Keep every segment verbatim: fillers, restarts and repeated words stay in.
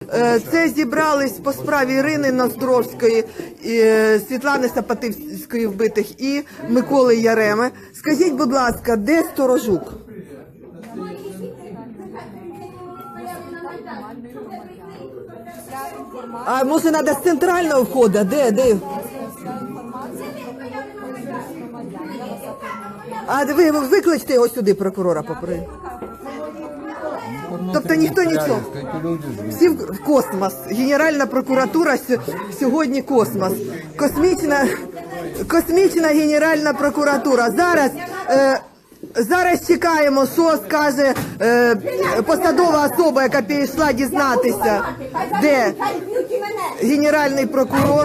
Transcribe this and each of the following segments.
Це зібрались по справі Ірини Ноздровської, Світлани Сапатівської вбитих і Миколи Яреми. Скажіть, будь ласка, де Сторожук? А може треба з центрального входу? Де? Де? А ви викличте його сюди, прокурора, попри. Тобто ніхто нічого. Всі в космос. Генеральна прокуратура сьогодні космос. Космічна, космічна Генеральна прокуратура. Зараз, е, зараз чекаємо, що скаже е, посадова особа, яка пішла дізнатися, де Генеральний прокурор.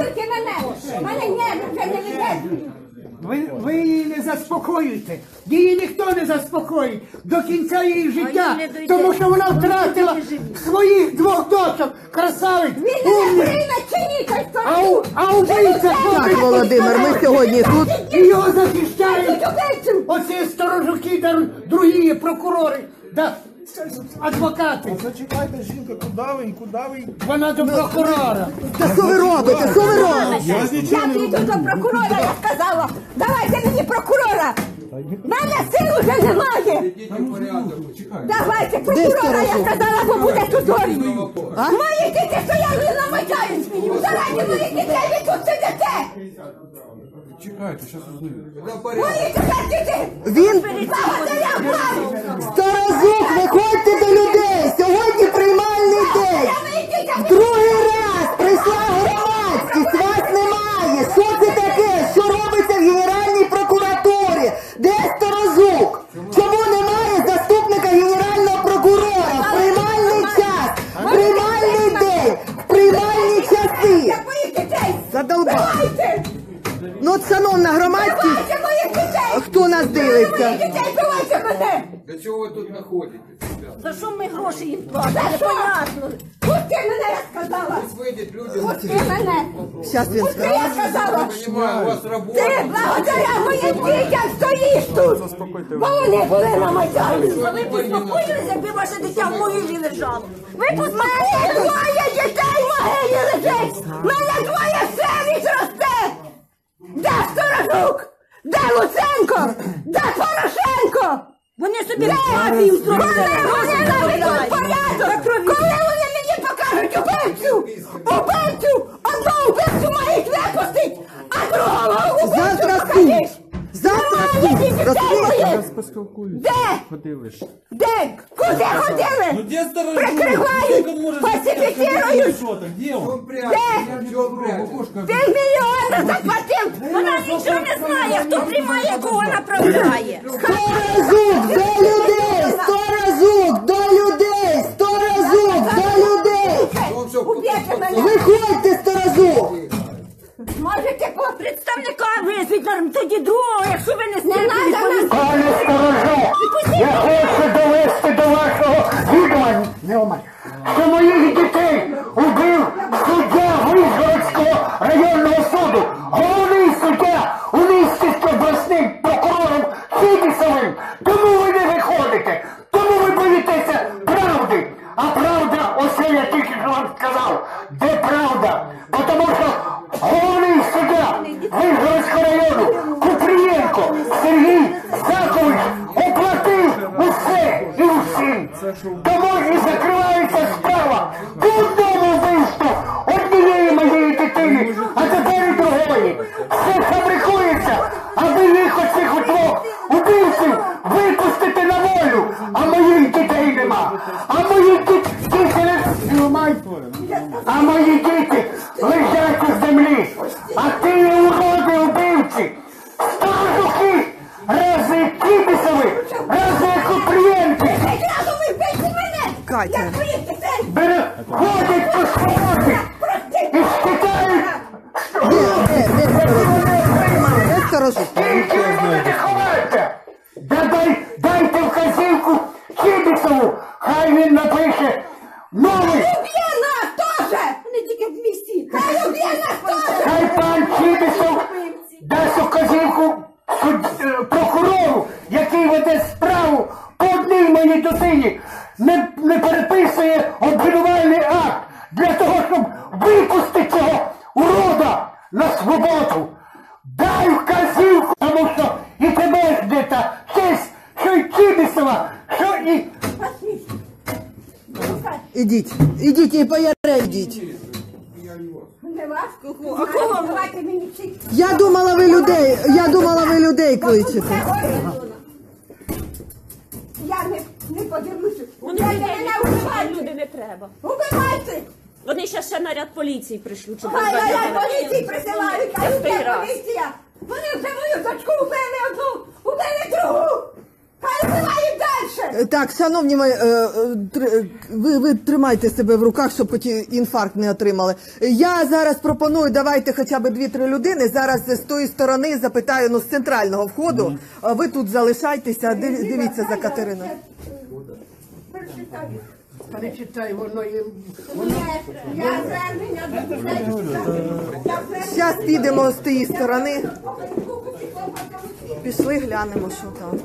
Ви, ви її не заспокоюєте. Її ніхто не заспокоїть до кінця її життя, тому що вона втратила своїх двох дочок, красавиць, умних. А, у, а убийця, так, Володимир, ми сьогодні тут. І його захищають оці сторожуки та другі прокурори, да, адвокати. Зачекайте, жінка, куди ви, куди ви? Вона до прокурора. Та що ви робите? Що ви робите? Я піду до прокурора, я сказала. Давайте мені прокурора. В мене сил вже немає. Давайте прокурора, я сказала, бо буде тут горі. Мої діти стояли на Майдані. Давайте моїх дітей, ви тут сидите. Чекайте, зараз узнаю. Мої тепер діти. Він... Благодаря вам. Сторожук, виходьте до людей! Сьогодні приймальний день! В другий раз прийшла громадськість, вас немає! Що це таке? Що робиться в Генеральній прокуратурі? Де Сторожук? Чому немає заступника Генерального прокурора? В приймальний час! В приймальний день! В приймальні часи! Задолбав! Ну от, шановна громадськість, хто нас дивиться? Для чого ви тут знаходитесь? За що ми гроші їм платимо? Непонятно. Пусти мене, я сказала. Вийдіть, люди. Пусти мене. Зараз він Пусти, скаже. я сказала. Понимаю, у вас робота. Ти благодаря моїм дітям стоїш тут. Бо вони були на Майдані. Ви поспокоїлися, якби ваше дитя в могилі лежало. Ви поспокоїлися. Двоє дітей в могилі лежить. Мене двоє севіч росте. Де Сторожук? Де Луценко? Де Порошенко? Вони собі мафію зробили. Коли вони наведуть порядок? Коли вони мені покажуть убивцю? Убивцю! Одного убивцю мають випустити, а другого убивцю Завтра покажеш! суд! Завтра Немає суд! дітей Розумієте? моїх! Поспілкуюся. Де? Ходили ж. Де? Куди ходили? Прикривають! Фальсифіцирують! Де он? Он прячет. Чого прячет? Півмільйона заплатив! Вона нічого не знає, хто приймає, кого направляє. Сторожук до людей! Сторожук до людей! Сторожук до людей! Уб'єте мене! Виходьте, Сторожук! Можете по... Представника визвіть, тоді другого, якщо ви не знаєте. Не надо нас! Пане Сторожук, я хочу довести до вашого відома, Ньоман, що моїх дітей убив суддя Вишгородського районного суду, головний суддя у місті з обласним прокурором Фідісовим. Тому ви не виходите, тому ви боїтеся правди. А правда, ось я тільки що вам сказав, де правда? Бо тому що головний суддя Вишгородського району Купрієнко Сергій Закович оплатив усе і усім. Тому і закривається справа по одному вбивству однієї моєї дитини, а тепер і другої. Все фабрикується, аби їх оцих двох убивців випустити на волю. А моїх дітей нема. А мої діти не... А мої діти лежать у землі. А ти уроди убивці. Сторожуки, рази Кібісови, рази Купрієнки. Одразу ви вбийте мене! Катя. Я твоїх дітей! Бере, ходять по школі і спитають, Де, де, де Сторожук? Де Сторожук? скільки ви будете ховатися. Да дай, дайте вказівку Кібісову, хай він напише новий. Уб'є нас теж! Не тільки в місті! Хай уб'є нас теж! Хай на свободу. Дай вказівку, тому що і тебе де-то честь, що й Чібісова, що і... Ідіть, ідіть і по яре йдіть. Не вас, кого? А кого? Давайте мені всіх. Я думала, ви людей, я думала, ви людей кличете. Я не, не подивлюся. Вони Убивайте людей мене, не убивайте. люди не треба. Убивайте. Вони ще ще наряд поліції прийшлють, щоб Хай розганяти я на поліції районі. присилають, Це хай в той йде раз. поліція. Вони вже мою дочку вбили одну, вбили другу. Хай вбивають далі. Е, Так, шановні мої, е, е, тр- ви, ви тримайте себе в руках, щоб потім інфаркт не отримали. Я зараз пропоную, давайте хоча б дві-три людини. Зараз з тої сторони запитаю, ну, з центрального входу. А ви тут залишайтеся, див- дивіться за Катериною. Перечитаю. Перечитай, воно їм... Ні, я звернення до людей читаю. Я звернення. Зараз підемо з тієї сторони. Пішли, глянемо, що там.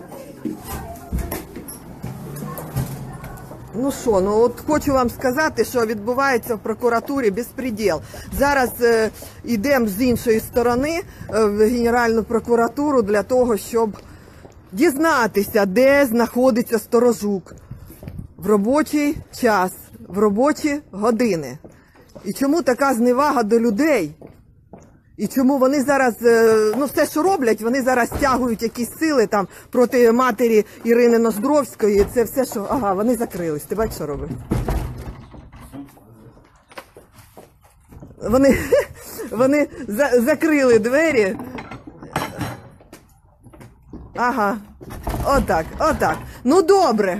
Ну що, ну от хочу вам сказати, що відбувається в прокуратурі безпреділ. Зараз е, йдемо з іншої сторони е, в Генеральну прокуратуру для того, щоб дізнатися, де знаходиться сторожук в робочий час, в робочі години. І чому така зневага до людей? І чому вони зараз, е, ну все, що роблять, вони зараз стягують якісь сили там проти матері Ірини Ноздровської. Це все, що... Ага, вони закрились. Ти бачиш, що робить? Вони, вони за, закрили двері. Ага. Отак, отак. Ну добре.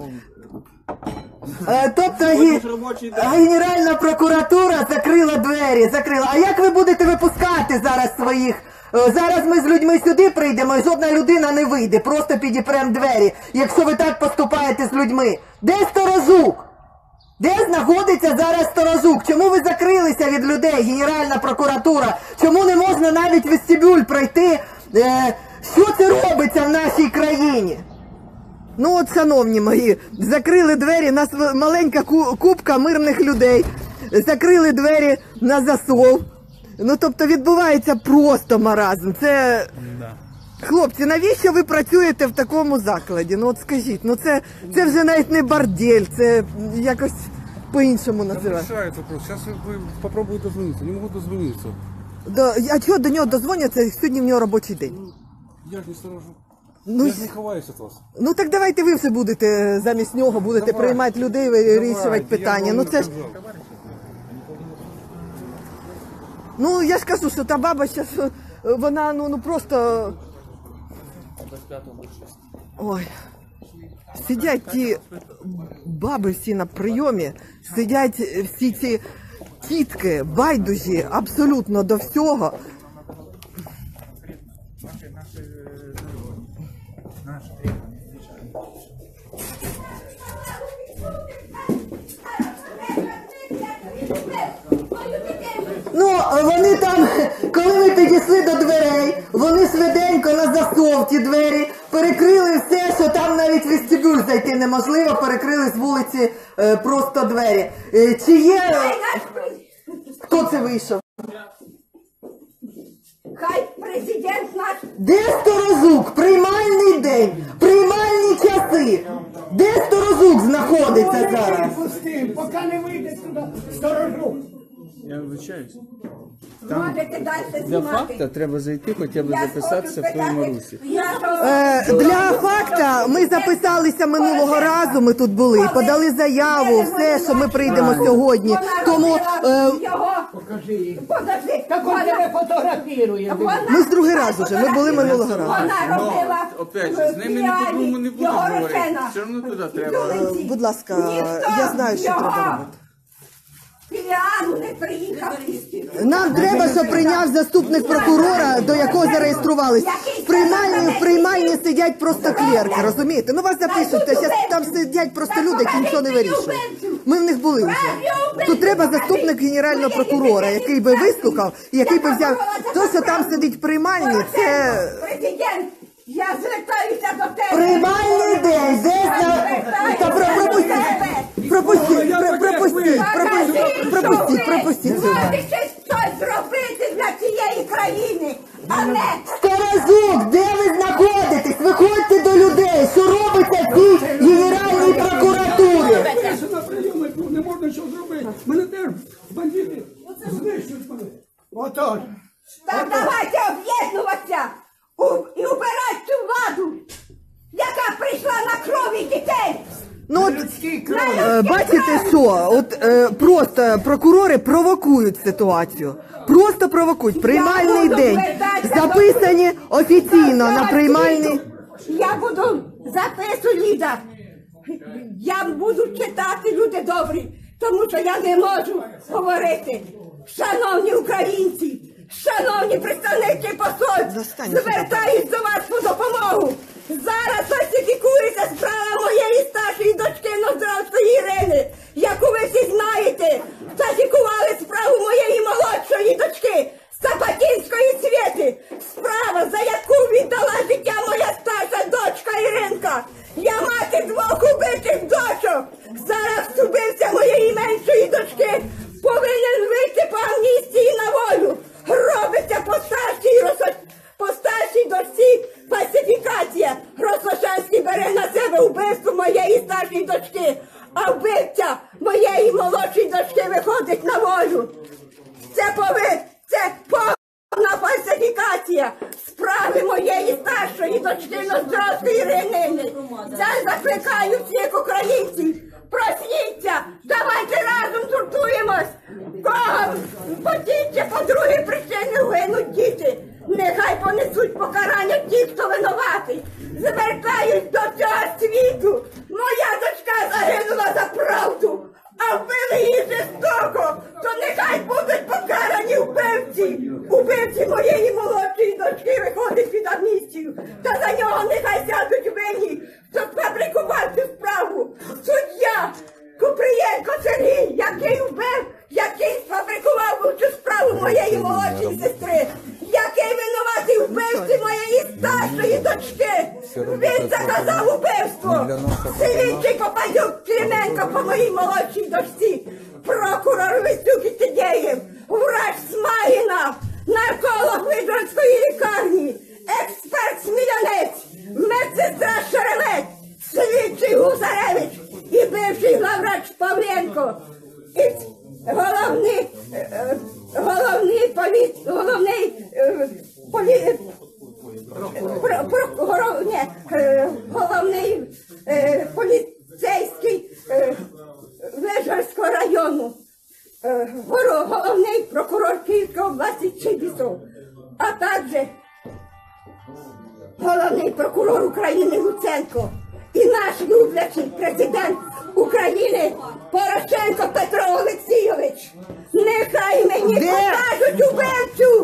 Е, Тобто гі- Генеральна прокуратура закрила двері, закрила. А як ви будете випускати зараз своїх? Е, Зараз ми з людьми сюди прийдемо і жодна людина не вийде, просто підіпрем двері, якщо ви так поступаєте з людьми. Де сторожук? Де знаходиться зараз сторожук? Чому ви закрилися від людей, Генеральна прокуратура? Чому не можна навіть вестибюль пройти? Е, Що це робиться в нашій країні? Ну от, шановні мої, закрили двері, нас в- маленька ку- купка мирних людей, закрили двері на засов. Ну, тобто відбувається просто маразм. Це, хлопці, навіщо ви працюєте в такому закладі? Ну от скажіть, ну це, це вже навіть не бордель, це якось по-іншому називається. Решает вопрос. Сейчас вы попробуйте дозвониться. Не могу дозвониться. До, а чого до нього дозвоняться, сьогодні в нього робочий день? Я ж не сторожу. Ну, Я ж не ховаюсь від вас. ну так давайте ви все будете замість нього, будете Давайте. приймати людей, вирішувати Давайте, питання. я Ну вам це ж... сказав. Ну, я ж кажу, що та баба щас, е, вона, ну, ну просто... Ой. Сидять ті баби всі на прийомі, сидять всі ці тітки, байдужі абсолютно до всього. Ну, вони там, коли ми підійшли до дверей, вони швиденько на засов ті двері, перекрили все, що там навіть в вестибюль зайти неможливо, перекрили з вулиці е, просто двері. Е, чи є... Хто це вийшов? Хай президент наш. Де сторожук? Приймальний день, приймальні часи. Де сторожук знаходиться зараз? Поки не вийде сюди сторожу. Я вибачаюсь. Можете далі Для знімати. факта треба зайти, хоча б Я записатися в хочу твоєму спитати, русі. я то- Е, для факта ми записалися минулого разу, ми тут були, подали заяву, все, що ми прийдемо сьогодні. Тому е, Його. Покажи їй. Покажи. Так он тебе фотографірує. ми з другий раз уже, ми були минулого разу. Вона робила. Опять же, з ними не по-другому не буду Його говорити. рушена. Все одно туди треба. Долинці. Будь ласка, Ніхто я знаю, що його треба робити. Філіану не приїхав. Нам треба, щоб прийняв заступник прокурора, до якого зареєструвались. В приймальні, в приймальні сидять просто клерки, розумієте? Ну вас запишуть, щас там сидять просто люди, які нічого не вирішують. Ми в них були вже. Тут треба заступник генерального прокурора, який би вислухав, і який би взяв... То, що там сидить в приймальні, це... Президент, я звертаюся до тебе. Приймальний день, де зна... Та про- пропустіть, пропустіть, про- пропустіть, пропустіть, пропустіть, пропустіть. Можете щось зробити для цієї мене! Старозуб, де ви знаходитесь? Виходьте до людей, що робиться в цій Генеральній прокуратурі? Якщо на прийоми тут не можна що зробити. Мене теж бандити знищують мене. Отож. Так давайте об'єднуватися у- і убирати цю владу, яка прийшла на крові дітей. Ну, от, е, бачите що, от е, просто прокурори провокують ситуацію. Просто провокують. Приймальний буду день. звертатися Записані офіційно на приймальний. Я буду запису, Ліда. Я буду читати, люди добрі, тому що я не можу говорити. Шановні українці, шановні представники посольств, звертаюсь до вас по допомогу. Зараз фальсифікується справа моєї старшої дочки Ноздровської Ірини, яку ви всі знаєте. Фальсифікували справу моєї молодшої дочки Сапатінської Свєти. Справа, за яку віддала життя моя старша дочка Іринка. Я мати двох убитих дочок. Зараз убивця моєї меншої дочки повинен вийти по амністії на волю. Робиться по старшій розо... по старшій дочці фальсифікація. Рослошанський бере на себе вбивство моєї старшої дочки, а вбивця моєї молодшої дочки виходить на волю. Це пови... це повна фальсифікація справи моєї старшої дочки Ноздровської Ірини. Я закликаю всіх українців. Просніться, давайте разом згуртуємось. Кого потіче по другій причині гинуть діти. Нехай понесуть покарання ті, хто винуватий. Звертаюсь до цього світу. Моя дочка загинула за правду, а вбили її жорстоко. То нехай будуть покарані вбивці. Убивці моєї молодшої дочки виходить під амністію. Та за нього нехай сядуть винні, хто сфабрикував цю справу. Суддя Купрієнко Сергій, який вбив, який сфабрикував цю справу моєї молодшої сестри, який винуватий вбивці моєї старшої дочки. Він заказав убивство. Слідчий Попадюк Клименко по моїй молодшій дочці, прокурор Висюк і Тидєєв, врач Смагіна, нарколог Вижгородської лікарні, експерт Смілянець, медсестра Шеремет, слідчий Гусаревич і бивший главврач Павленко. І головний, е, головний полі, головний е, полі, про, про, горо, не, е, головний е, поліцейський е, Вижгородського району, е, горо, головний прокурор Київської області Чибісов, а також головний прокурор України Луценко і наш люблячий президент України Порошенко Петро Олексійович. Нехай мені Де? покажуть убивцю.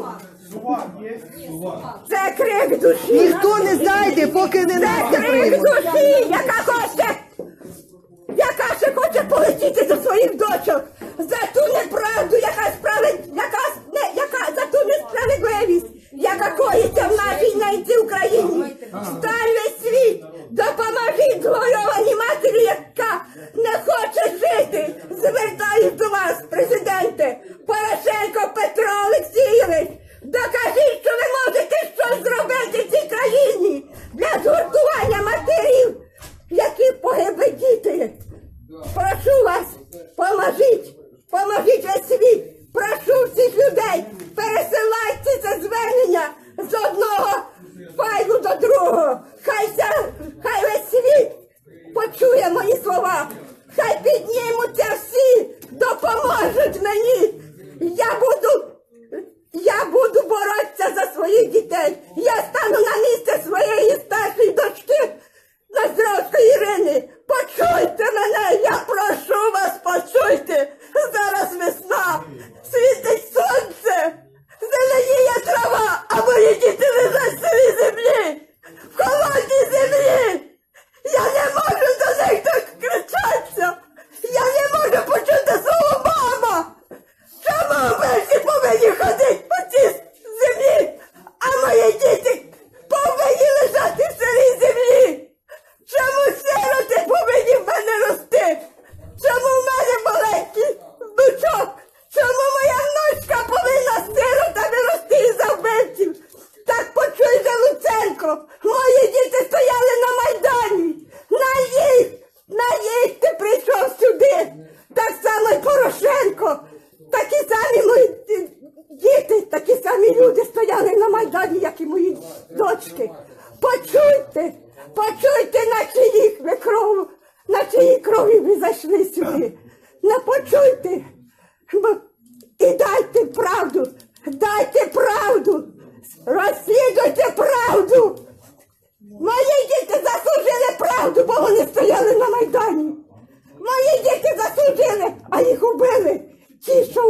Це крик душі. Ніхто не зайде, поки не Це нас не крик приймуть. душі, яка хоче, яка ще хоче полетіти до своїх дочок за ту неправду, яка справед, яка, не, яка за ту несправедливість, яка коїться в нашій ненці Україні. Встань весь світ, допоможіть згорьованій матері, яка не хоче жити. Звертаюсь до вас, президенте, Порошенко Петро Олексійович. Докажіть, що ви можете щось зробити в цій країні для згуртування матерів, які погибли діти. Прошу вас, поможіть, поможіть весь світ. Прошу всіх людей, пересилайте це звернення з одного файлу до другого. Хай, ся, хай весь світ почує мої слова. Хай піднімуться всі, допоможуть мені. Я буду... Я буду боротися за своїх дітей. Я стану на місце своєї старшої дочки Ноздровської Ірини. Почуйте мене, я прошу вас, почуйте. Зараз весна, світить сонце, зеленіє трава, а мої діти лежать в своїй землі, в холодній землі. Я не можу до них докричатися. Я не можу почути слово «мама». Чому ви всі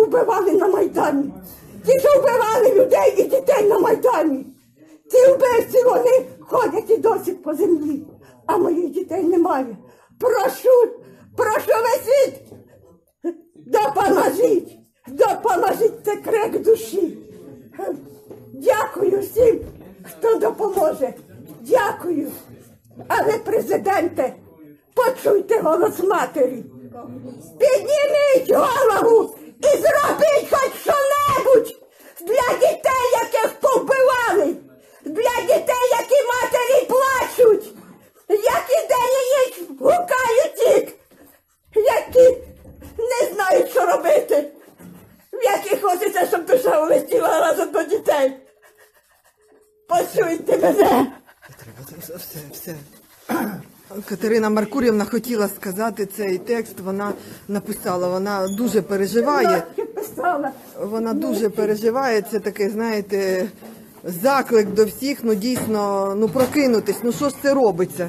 вбивали на Майдані. Ті, що вбивали людей і дітей на Майдані. Ці вбивці, вони ходять і досі по землі, а моїх дітей немає. Прошу, прошу весь світ, допоможіть, допоможіть, це крик душі. Дякую всім, хто допоможе. Дякую. Але, президенте, почуйте голос матері. Підніміть голову і зробіть хоч що-небудь для дітей, яких повбивали, для дітей, які матері плачуть, які день і гукають їх, які не знають, що робити, в яких хочеться, щоб душа улетіла разом до дітей. Почуйте мене. Все, все, все. Катерина Маркурівна хотіла сказати цей текст, вона написала, вона дуже переживає. Писала. Вона дуже переживає, це таке, знаєте, заклик до всіх, ну дійсно, ну прокинутись, ну що ж це робиться?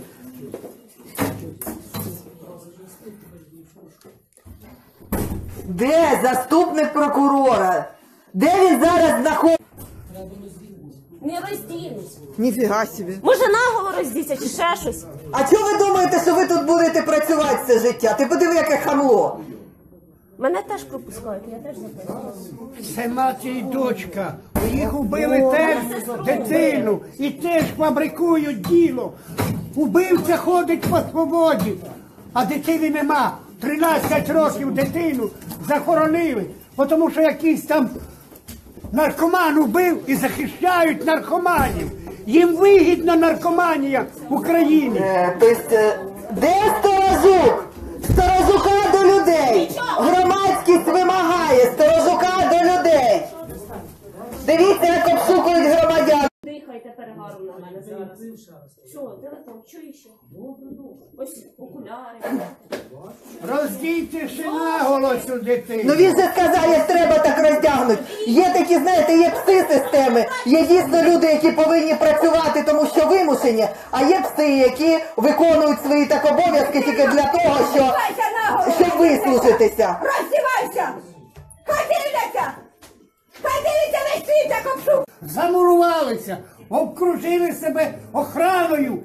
Де заступник прокурора? Де він зараз знаходиться? Не роздінусь. Ніфіга собі. Може наголо роздіться чи ще щось? А чого ви думаєте, що ви тут будете працювати все життя? Ти подиви, яке хамло. Мене теж пропускають, я теж записую. Це мати і дочка. Їх убили теж дитину і теж фабрикують діло. Убивця ходить по свободі, а дитини нема. тринадцять років дитину захоронили, тому що якийсь там наркоман убив і захищають наркоманів. Їм вигідна наркоманія в Україні. Е, тобто, де сторожук? Сторожука до людей. Громадськість вимагає сторожука до людей. Дивіться, як обшукують громадян. Дихайте перегаром на мене зараз. Що, телефон, що іще? Ось окуляри. Роздійте ще наголос у дитини. Ну він же сказав, як треба так роздягнути. Є такі, знаєте, є пси-системи, є дійсно люди, які повинні працювати, тому що вимушені, а є пси, які виконують свої так обов'язки тільки для того, що, щоб вислужитися. Роздівайся! Хай дивляться! Хай дивляться весь світ, як обшук! Замурувалися, обкружили себе охраною.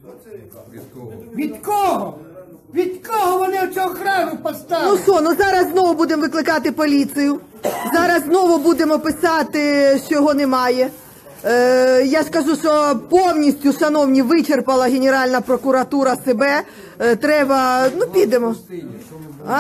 Від кого? Від кого вони оцю охрану Ну поставили? що, ну зараз знову будемо викликати поліцію. Зараз знову будемо писати, що його немає. Е, я ж кажу, що повністю, шановні, вичерпала Генеральна прокуратура себе. Е, треба, ну підемо. А?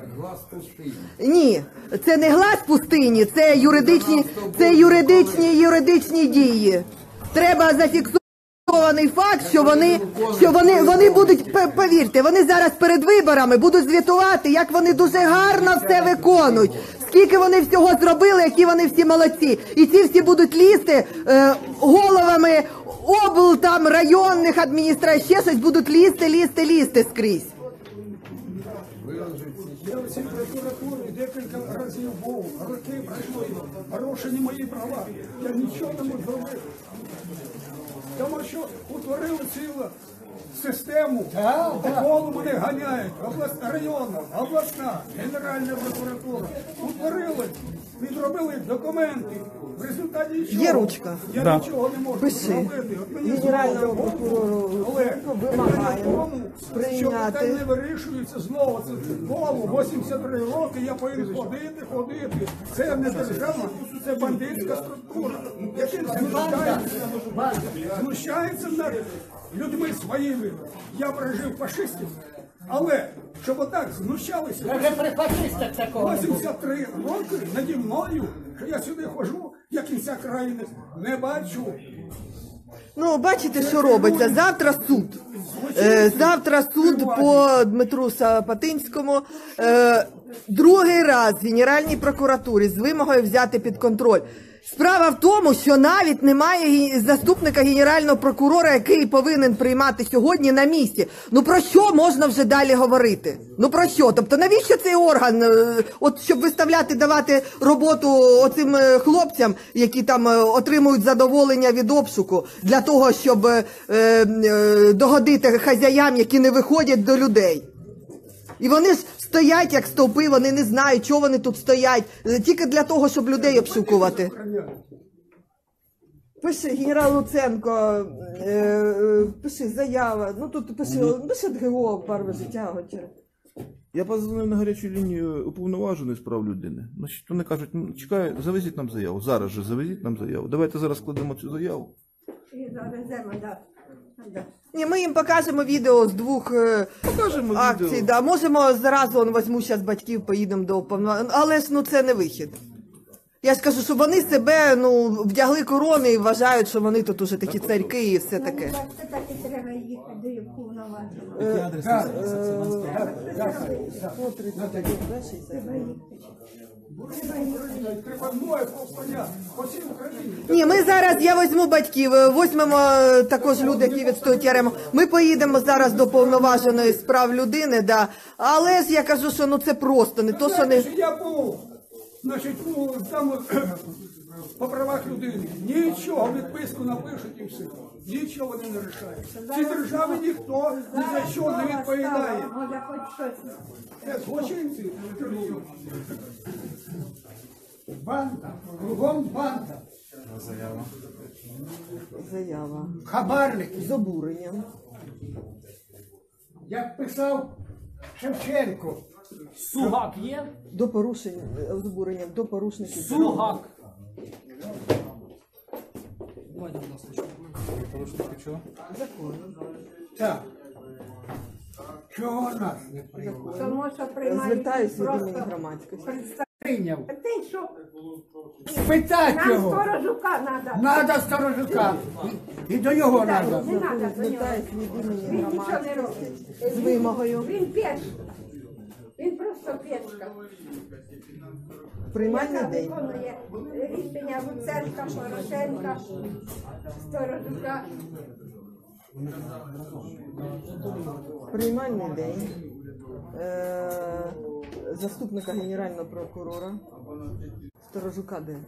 Ні, це не глас пустині, це юридичні, це юридичні, юридичні дії. Треба зафіксувати факт, що вони, що вони, вони будуть, повірте, вони зараз перед виборами будуть звітувати, як вони дуже гарно все виконують, скільки вони всього зробили, які вони всі молодці. І ці всі будуть лізти е, головами обл, там, районних адміністрацій, ще щось, будуть лізти, лізти, лізти скрізь. Я в цій прокуратурі декілька разів був, роки пройшли, порушені мої права. Я нічого не можу зробити. Тому що утворили цілу систему, коло мене ганяють, обласна, районна, обласна, Генеральна прокуратура. Утворили, відробили документи. В результаті чого? Є ручка? Я Да. нічого не можу Пиши. зробити. От мені Генерального знову прокурору Але вимагаємо тому, що прийняти. питання не вирішується знову. Це коло, вісімдесят три роки, я повинен ходити, ходити. Це не державна, це бандитська структура. Яка знущається, знущається над людьми своїми. Я пережив фашистів, але щоб отак знущалися, вісімдесят три роки наді мною, що я сюди ходжу, я кінця країни не бачу. Ну, бачите, що робиться. Завтра суд. Е, завтра суд по Дмитру Сапатинському. Е, другий раз в Генеральній прокуратурі з вимогою взяти під контроль. Справа в тому, що навіть немає гі- заступника генерального прокурора, який повинен приймати сьогодні на місці. Ну про що можна вже далі говорити? Ну про що? Тобто навіщо цей орган? Е, От щоб виставляти, давати роботу оцим е, хлопцям, які там е, отримують задоволення від обшуку, для того, щоб е, е, догодити хазяям, які не виходять до людей. І вони ж стоять як стовпи, вони не знають, чого вони тут стоять. Е, Тільки для того, щоб людей обшукувати. Пиши, генерал Луценко, е, е, пиши заява, ну тут пиши, пиши ГО, парви життя, Гончар. Я позвонив на гарячу лінію уповноваженої з прав людини. Значить, вони кажуть, ну, чекай, завезіть нам заяву. Зараз же завезіть нам заяву. Давайте зараз складемо цю заяву. І завеземо, да. Да. Ні, ми їм покажемо відео з двох е, Покажемо акцій, відео. да. Можемо зразу, он, возьму зараз батьків, поїдемо до уповноваженого, але ж ну це не вихід. Я ж кажу, що вони себе ну, вдягли корони і вважають, що вони тут уже такі царьки і все таке. Це так і треба їхати до уповноваженого. Треба моє повстання по всій Україні. Ні, ми зараз, я візьму батьків, е, візьмемо е, також люди, які відстоюють Ярему. Ми поїдемо зараз до повноваженої з прав людини, да. Але ж я кажу, що ну це просто, не то, що не... Знаєте, я був, значить, ну, там по правах людини. Нічого, відписку напишуть і все. Нічого вони не рішають. Ці держави ніхто ні за що не відповідає. Може, хоч щось. Це злочинці. Банда, кругом банда. Заява. Хабарники. З обуренням. Як писав Шевченко. Сугак є? До порушень, е, з обуренням, до порушників. Сугак. Порушники чого? Так. Чого нас не приймали? Тому що приймають Звертаюся від імені просто громадськості. Прийняв. Ти що? Спитати Нам його. сторожука треба. Надо сторожука. І до його треба. Не треба до нього. Звертаюся від імені Він нічого не громадськості. робить. З вимогою. Він пешка. Він просто пешка. Приймальний Яка день. виконує рішення Луценка, Порошенка, сторожука. Приймальний день. Е, заступника генерального прокурора. Сторожука де?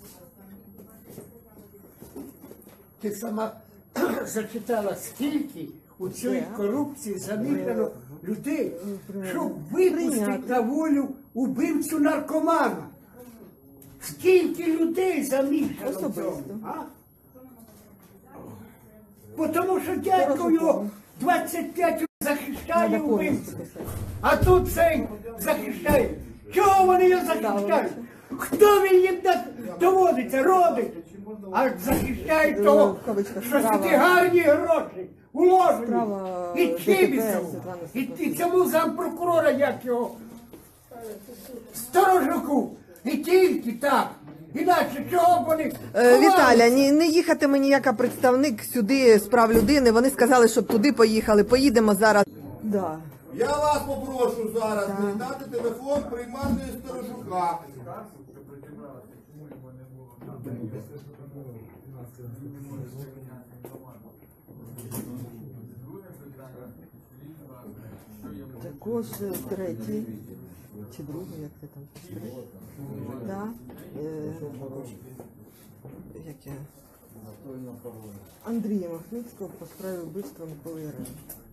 Ти сама зачитала, скільки у цій корупції замішано людей, щоб випустити на волю убивцю наркомана. Скільки людей замішано в цьому, а? Бо тому що дядько його двадцять п'ять років захищає убивцю. А тут цей захищає. Чого вони його захищають? Хто він їм так доводиться, родить? А захищають того, що такі гарні гроші уложені. Справа І ДТП, Чибісову, Світлана і, і цьому зампрокурора, як його, Сторожуку. І тільки так. Іначе чого б вони Е, ховалися? Віталя, ні, не їхатиме ніяка представник сюди з прав людини. Вони сказали, щоб туди поїхали. Поїдемо зараз. Да. Я вас попрошу зараз передати телефон приймальної Сторожука. Також е, третій, чи другий, як це там? Третій? Да. Е, як я? Андрія Махницького по справі вбивства Миколи Яреми.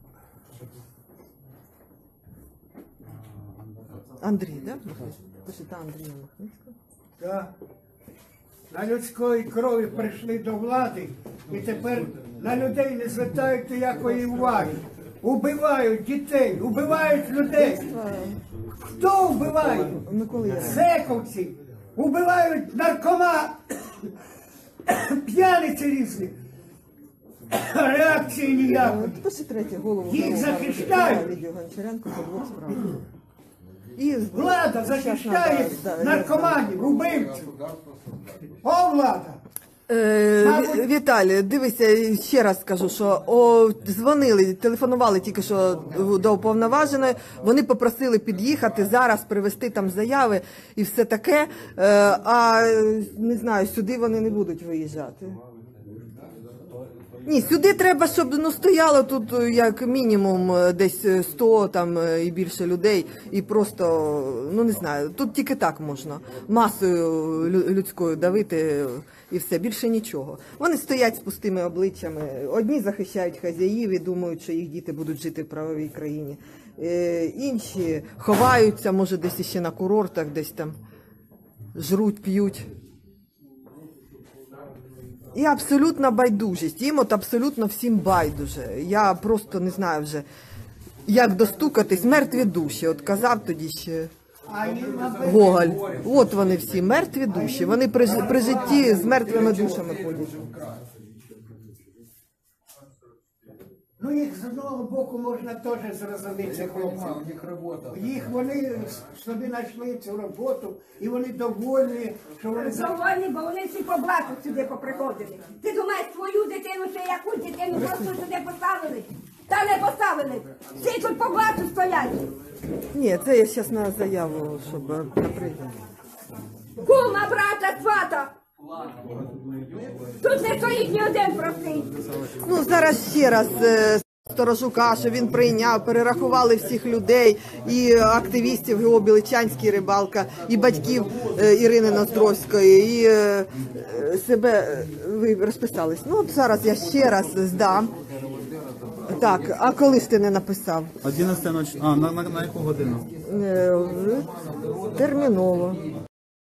Андрій, да? Пишете Андрія Махницького. Так. На людської крові прийшли до влади і тепер на людей не звертають ніякої уваги. Убивають дітей, убивають людей. Хто вбиває? Миколи Яреми. Зековці. Убивають наркома, п'яниці різні. Реакції ніякої. Пиши третій голову. Їх голову захищають. Лідію Гончаренко по двох справах. І Влада захищає Да, да, наркоманів, убивців. О, влада! Е, Мабуть- Ві- Віталій, дивися, ще раз скажу, що о, дзвонили, телефонували тільки що до уповноваженої, вони попросили під'їхати зараз, привезти там заяви і все таке, е, а не знаю, сюди вони не будуть виїжджати. Ні, сюди треба, щоб ну стояло тут е, як мінімум е, десь е, сто там е, і більше людей, і просто, ну не знаю, тут тільки так можна масою лю- людською давити е, і все, більше нічого. Вони стоять з пустими обличчями, одні захищають хазяїв і думають, що їх діти будуть жити в правовій країні. Е, інші ховаються, може, десь іще на курортах, десь там жруть, п'ють. І абсолютна байдужість. Їм от абсолютно всім байдуже. Я просто не знаю вже, як достукатись. Мертві душі. От казав тоді ще Гоголь. От вони всі, мертві душі. Вони при, жи- при житті з мертвими душами ходять. Ну їх з одного боку можна теж зрозуміти цих хлопців. Їх вони собі знайшли цю роботу і вони довольні, що вони Довольні, бо вони всі по блату сюди поприходили. Ти думаєш, твою дитину чи якусь дитину просто сюди поставили? Та не поставили. Всі тут по блату стоять. Ні, це я зараз на заяву, щоб наприклад. Кума, брата, свата. Тут не стоїть ні один простий. Ну, зараз ще раз е, Сторожука, що він прийняв, перерахували всіх людей, і активістів ГО «Біличанський рибалка», і батьків е, Ірини Ноздровської, і е, е, себе е, ви розписались. Ну, от зараз я ще раз здам. Так, а коли ж ти не написав? одинадцята ночі. А, на, на, на яку годину? Е, терміново.